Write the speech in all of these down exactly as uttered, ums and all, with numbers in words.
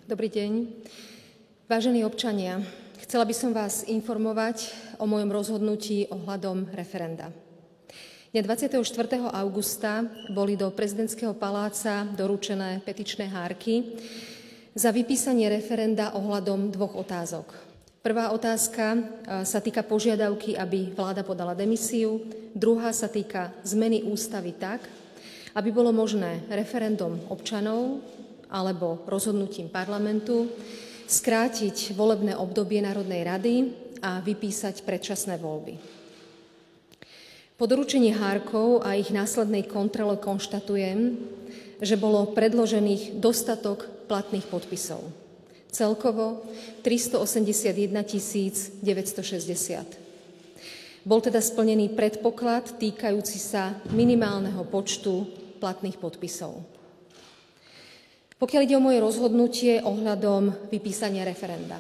Dobrý deň. Vážení občania, chcela by som vás informovať o mojom rozhodnutí ohľadom referenda. Dňa dvadsiateho štvrtého augusta boli do prezidentského paláca doručené petičné hárky za vypísanie referenda ohľadom dvoch otázok. Prvá otázka sa týka požiadavky, aby vláda podala demisiu. Druhá sa týka zmeny ústavy tak, aby bolo možné referendum občanov alebo rozhodnutím parlamentu skrátiť volebné obdobie Národnej rady a vypísať predčasné voľby. Po doručení hárkov a ich následnej kontrole konštatujem, že bolo predložených dostatok platných podpisov. Celkovo tristoosemdesiatjeden tisíc deväťstošesťdesiat. Bol teda splnený predpoklad týkajúci sa minimálneho počtu platných podpisov. Pokiaľ ide o moje rozhodnutie ohľadom vypísania referenda,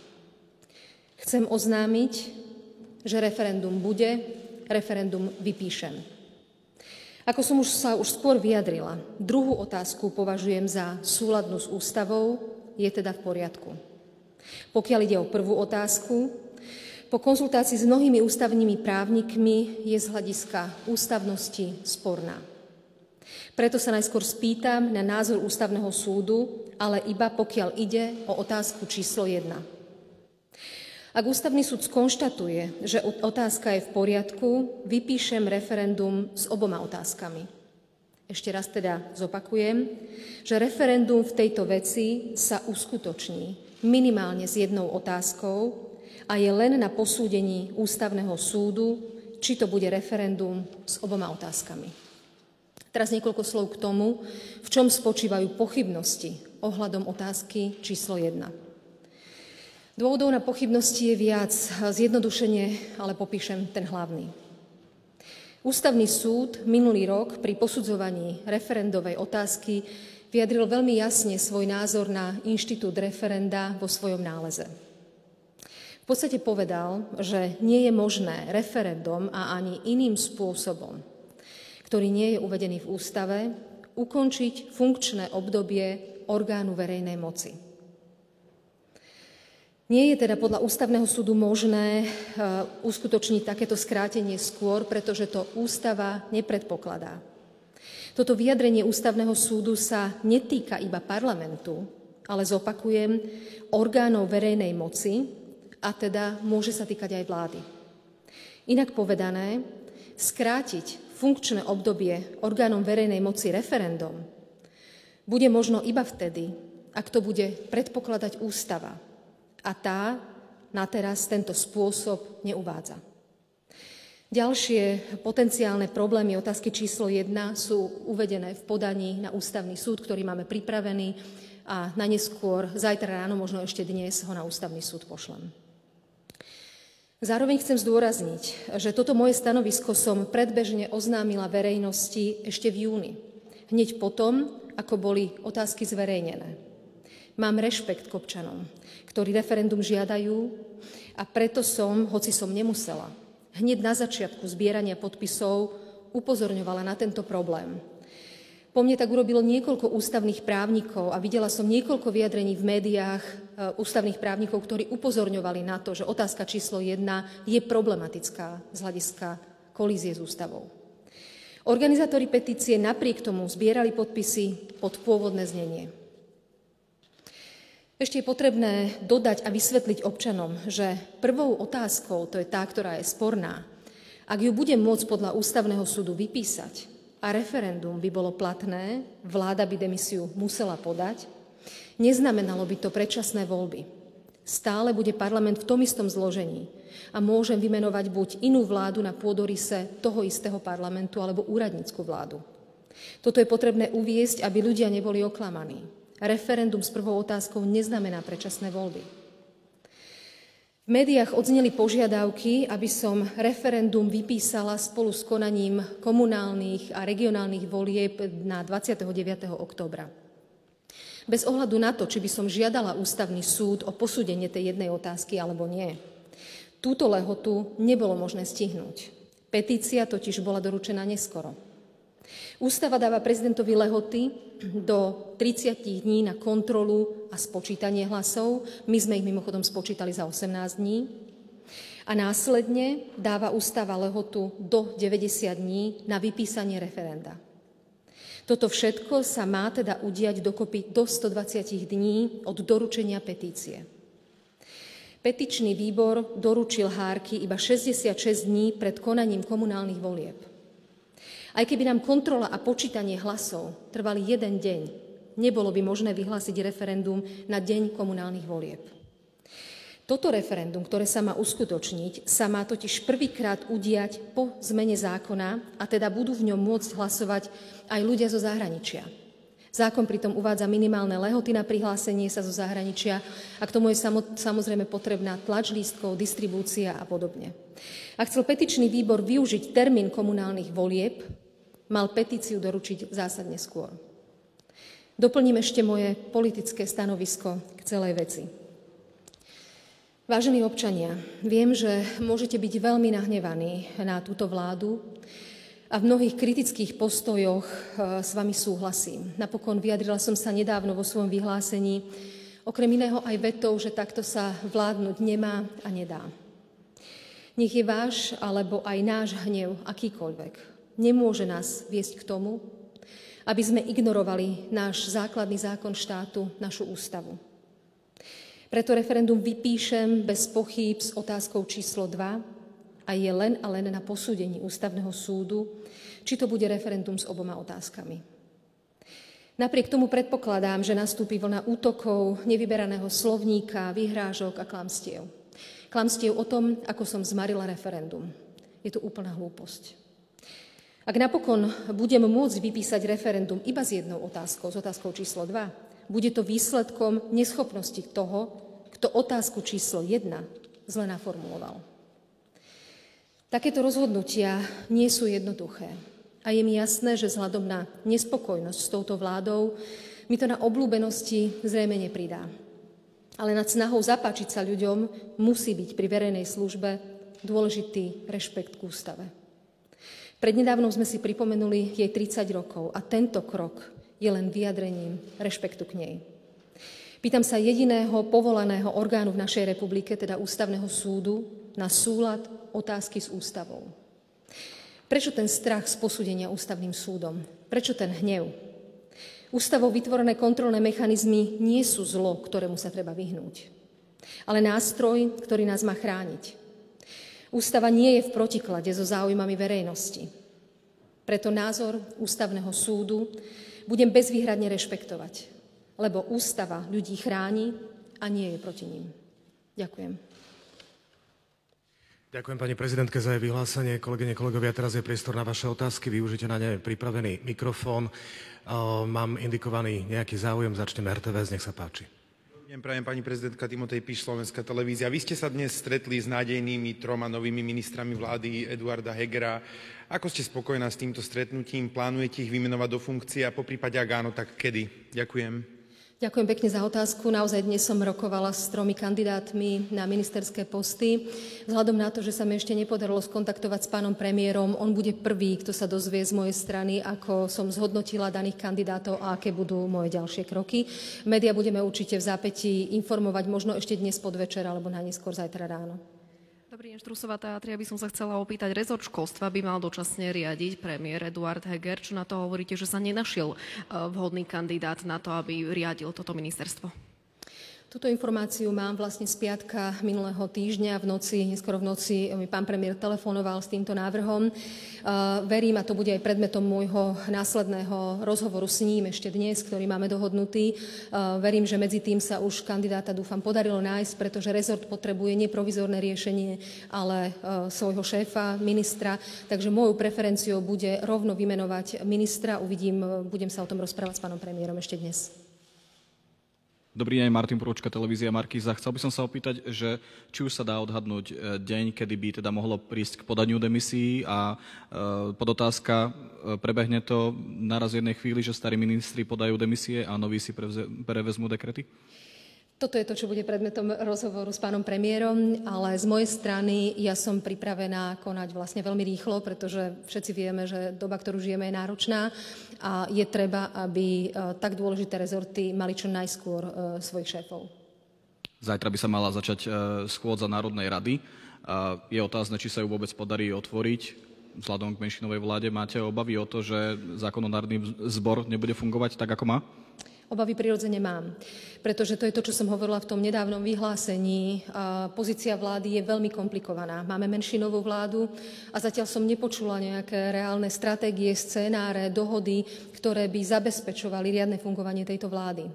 chcem oznámiť, že referendum bude, referendum vypíšem. Ako som už sa už skôr vyjadrila, druhú otázku považujem za súladnú s ústavou, je teda v poriadku. Pokiaľ ide o prvú otázku, po konzultácii s mnohými ústavnými právnikmi je z hľadiska ústavnosti sporná. Preto sa najskôr spýtam na názor Ústavného súdu, ale iba pokiaľ ide o otázku číslo jedna. Ak Ústavný súd skonštatuje, že otázka je v poriadku, vypíšem referendum s oboma otázkami. Ešte raz teda zopakujem, že referendum v tejto veci sa uskutoční minimálne s jednou otázkou a je len na posúdení Ústavného súdu, či to bude referendum s oboma otázkami. Teraz niekoľko slov k tomu, v čom spočívajú pochybnosti ohľadom otázky číslo jedna. Dôvodov na pochybnosti je viac, zjednodušene, ale popíšem ten hlavný. Ústavný súd minulý rok pri posudzovaní referendovej otázky vyjadril veľmi jasne svoj názor na inštitút referenda vo svojom náleze. V podstate povedal, že nie je možné referendum a ani iným spôsobom, ktorý nie je uvedený v ústave, ukončiť funkčné obdobie orgánu verejnej moci. Nie je teda podľa Ústavného súdu možné uh, uskutočniť takéto skrátenie skôr, pretože to ústava nepredpokladá. Toto vyjadrenie Ústavného súdu sa netýka iba parlamentu, ale zopakujem, orgánov verejnej moci, a teda môže sa týkať aj vlády. Inak povedané, skrátiť funkčné obdobie orgánom verejnej moci referendum bude možno iba vtedy, ak to bude predpokladať ústava. A tá na teraz tento spôsob neuvádza. Ďalšie potenciálne problémy otázky číslo jedna sú uvedené v podaní na Ústavný súd, ktorý máme pripravený a na neskôr zajtra ráno, možno ešte dnes, ho na Ústavný súd pošlem. Zároveň chcem zdôrazniť, že toto moje stanovisko som predbežne oznámila verejnosti ešte v júni, hneď potom, ako boli otázky zverejnené. Mám rešpekt k občanom, ktorí referendum žiadajú, a preto som, hoci som nemusela, hneď na začiatku zbierania podpisov upozorňovala na tento problém. Po mne tak urobilo niekoľko ústavných právnikov a videla som niekoľko vyjadrení v médiách e, ústavných právnikov, ktorí upozorňovali na to, že otázka číslo jedna je problematická z hľadiska kolízie s ústavou. Organizátori petície napriek tomu zbierali podpisy pod pôvodné znenie. Ešte je potrebné dodať a vysvetliť občanom, že prvou otázkou, to je tá, ktorá je sporná, ak ju bude môcť podľa Ústavného súdu vypísať a referendum by bolo platné, vláda by demisiu musela podať, neznamenalo by to predčasné voľby. Stále bude parlament v tom istom zložení a môžem vymenovať buď inú vládu na pôdoryse toho istého parlamentu alebo úradnícku vládu. Toto je potrebné uviesť, aby ľudia neboli oklamaní. Referendum s prvou otázkou neznamená predčasné voľby. V médiách odzneli požiadavky, aby som referendum vypísala spolu s konaním komunálnych a regionálnych volieb na dvadsiateho deviateho októbra. Bez ohľadu na to, či by som žiadala Ústavný súd o posúdenie tej jednej otázky alebo nie, túto lehotu nebolo možné stihnúť. Petícia totiž bola doručená neskoro. Ústava dáva prezidentovi lehoty do tridsať dní na kontrolu a spočítanie hlasov. My sme ich mimochodom spočítali za osemnásť dní. A následne dáva ústava lehotu do deväťdesiat dní na vypísanie referenda. Toto všetko sa má teda udiať dokopy do stodvadsať dní od doručenia petície. Petičný výbor doručil hárky iba šesťdesiatšesť dní pred konaním komunálnych volieb. Aj keby nám kontrola a počítanie hlasov trvali jeden deň, nebolo by možné vyhlásiť referendum na deň komunálnych volieb. Toto referendum, ktoré sa má uskutočniť, sa má totiž prvýkrát udiať po zmene zákona a teda budú v ňom môcť hlasovať aj ľudia zo zahraničia. Zákon pritom uvádza minimálne lehoty na prihlásenie sa zo zahraničia a k tomu je samozrejme potrebná tlač lístkov, distribúcia a podobne. Ak chcel petičný výbor využiť termín komunálnych volieb, mal petíciu doručiť zásadne skôr. Doplním ešte moje politické stanovisko k celej veci. Vážení občania, viem, že môžete byť veľmi nahnevaní na túto vládu a v mnohých kritických postojoch s vami súhlasím. Napokon vyjadrila som sa nedávno vo svojom vyhlásení, okrem iného aj vetou, že takto sa vládnuť nemá a nedá. Nech je váš alebo aj náš hnev akýkoľvek, nemôže nás viesť k tomu, aby sme ignorovali náš základný zákon štátu, našu ústavu. Preto referendum vypíšem bez pochýb s otázkou číslo dva a je len a len na posúdení ústavného súdu, či to bude referendum s oboma otázkami. Napriek tomu predpokladám, že nastúpi vlna útokov, nevyberaného slovníka, vyhrážok a klamstiev. Klamstiev o tom, ako som zmarila referendum. Je to úplná hlúposť. Ak napokon budem môcť vypísať referendum iba s jednou otázkou, s otázkou číslo dva, bude to výsledkom neschopnosti toho, kto otázku číslo jedna zle naformuloval. Takéto rozhodnutia nie sú jednoduché. A je mi jasné, že vzhľadom na nespokojnosť s touto vládou mi to na obľúbenosti zrejme nepridá. Ale nad snahou zapáčiť sa ľuďom musí byť pri verejnej službe dôležitý rešpekt k ústave. Prednedávnom sme si pripomenuli jej tridsať rokov a tento krok je len vyjadrením rešpektu k nej. Pýtam sa jediného povolaného orgánu v našej republike, teda Ústavného súdu, na súlad otázky s ústavou. Prečo ten strach z posúdenia Ústavným súdom? Prečo ten hnev? Ústavou vytvorené kontrolné mechanizmy nie sú zlo, ktorému sa treba vyhnúť, ale nástroj, ktorý nás má chrániť. Ústava nie je v protiklade so záujmami verejnosti. Preto názor Ústavného súdu budem bezvýhradne rešpektovať, lebo ústava ľudí chráni a nie je proti ním. Ďakujem. Ďakujem pani prezidentke za jej vyhlásenie. Kolegyne, kolegovia, teraz je priestor na vaše otázky. Využite na ne pripravený mikrofón. Mám indikovaný nejaký záujem. Začneme er té vé es, nech sa páči. Prajem pani prezidentka Timotej Piš, Slovenská televízia. Vy ste sa dnes stretli s nádejnými troma novými ministrami vlády Eduarda Hegera. Ako ste spokojná s týmto stretnutím? Plánujete ich vymenovať do funkcie a poprípade, ak áno, tak kedy? Ďakujem. Ďakujem pekne za otázku. Naozaj dnes som rokovala s tromi kandidátmi na ministerské posty. Vzhľadom na to, že sa mi ešte nepodarilo skontaktovať s pánom premiérom, on bude prvý, kto sa dozvie z mojej strany, ako som zhodnotila daných kandidátov a aké budú moje ďalšie kroky. Média budeme určite v zápätí informovať, možno ešte dnes podvečer alebo najneskôr zajtra ráno. Dobrý deň, Štrusová Tátra. Ja by som sa chcela opýtať, rezort školstva by mal dočasne riadiť premiér Eduard Heger. Čo na to hovoríte, že sa nenašiel vhodný kandidát na to, aby riadil toto ministerstvo? Túto informáciu mám vlastne z piatka minulého týždňa v noci, neskoro v noci mi pán premiér telefonoval s týmto návrhom. Uh, verím, a to bude aj predmetom môjho následného rozhovoru s ním ešte dnes, ktorý máme dohodnutý. Uh, verím, že medzi tým sa už kandidáta, dúfam, podarilo nájsť, pretože rezort potrebuje nie provizórne riešenie, ale uh, svojho šéfa, ministra. Takže mojou preferenciou bude rovno vymenovať ministra. Uvidím, budem sa o tom rozprávať s pánom premiérom ešte dnes. Dobrý deň, Martin Prúčka, televízia Markíza. Chcel by som sa opýtať, že či už sa dá odhadnúť deň, kedy by teda mohlo prísť k podaniu demisií a e, podotázka, e, prebehne to naraz v jednej chvíli, že starí ministri podajú demisie a noví si prevze, prevezmú dekrety? Toto je to, čo bude predmetom rozhovoru s pánom premiérom, ale z mojej strany ja som pripravená konať vlastne veľmi rýchlo, pretože všetci vieme, že doba, ktorú žijeme, je náročná a je treba, aby tak dôležité rezorty mali čo najskôr svojich šéfov. Zajtra by sa mala začať schôdza Národnej rady. Je otázne, či sa ju vôbec podarí otvoriť. Vzhľadom k menšinovej vláde máte obavy o to, že zákonodárny zbor nebude fungovať tak, ako má? Obavy prirodzene mám, pretože to je to, čo som hovorila v tom nedávnom vyhlásení. Pozícia vlády je veľmi komplikovaná. Máme menšinovú vládu a zatiaľ som nepočula nejaké reálne stratégie, scénáre, dohody, ktoré by zabezpečovali riadne fungovanie tejto vlády.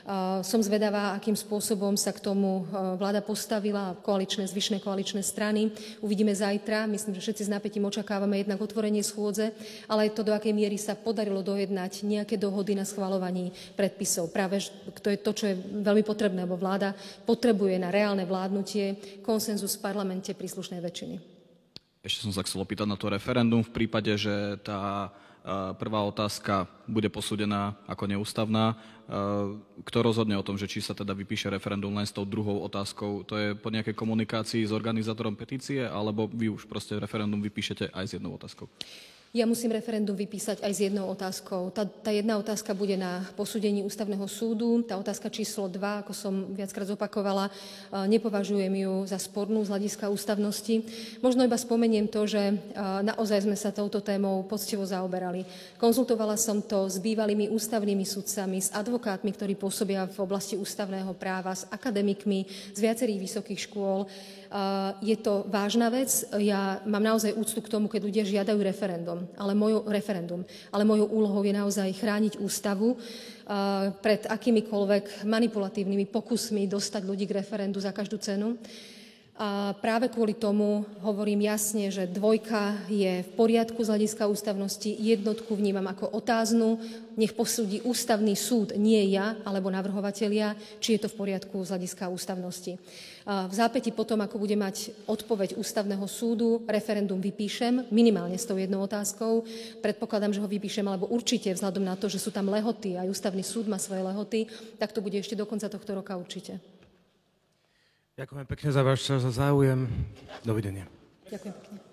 Som zvedavá, akým spôsobom sa k tomu vláda postavila, koaličné, zvyšné koaličné strany. Uvidíme zajtra. Myslím, že všetci s napätím očakávame jednak otvorenie schôdze, ale aj to, do akej miery sa podarilo dojednať nejaké dohody na schvaľovaní predpisov. Práve to je to, čo je veľmi potrebné, lebo vláda potrebuje na reálne vládnutie konsenzus v parlamente príslušnej väčšiny. Ešte som sa chcel opýtať na to referendum v prípade, že tá prvá otázka bude posúdená ako neústavná. Kto rozhodne o tom, že či sa teda vypíše referendum len s tou druhou otázkou? To je po nejakej komunikácii s organizátorom petície, alebo vy už proste referendum vypíšete aj s jednou otázkou? Ja musím referendum vypísať aj s jednou otázkou. Tá, tá jedna otázka bude na posúdení ústavného súdu. Tá otázka číslo dva, ako som viackrát zopakovala, nepovažujem ju za spornú z hľadiska ústavnosti. Možno iba spomeniem to, že naozaj sme sa touto témou poctivo zaoberali. Konzultovala som to s bývalými ústavnými sudcami, s advokátmi, ktorí pôsobia v oblasti ústavného práva, s akademikmi z viacerých vysokých škôl. Je to vážna vec. Ja mám naozaj úctu k tomu, keď ľudia žiadajú referendum, ale mojou, referendum, ale mojou úlohou je naozaj chrániť ústavu pred akýmikoľvek manipulatívnymi pokusmi dostať ľudí k referendu za každú cenu. A práve kvôli tomu hovorím jasne, že dvojka je v poriadku z hľadiska ústavnosti, jednotku vnímam ako otáznu, nech posúdi ústavný súd, nie ja, alebo navrhovatelia, či je to v poriadku z hľadiska ústavnosti. A v zápäti potom, ako bude mať odpoveď ústavného súdu, referendum vypíšem, minimálne s tou jednou otázkou. Predpokladám, že ho vypíšem, alebo určite vzhľadom na to, že sú tam lehoty, aj ústavný súd má svoje lehoty, tak to bude ešte do konca tohto roka určite. Ďakujem pekne za váš čas a záujem. Dovidenia. Ďakujem pekne.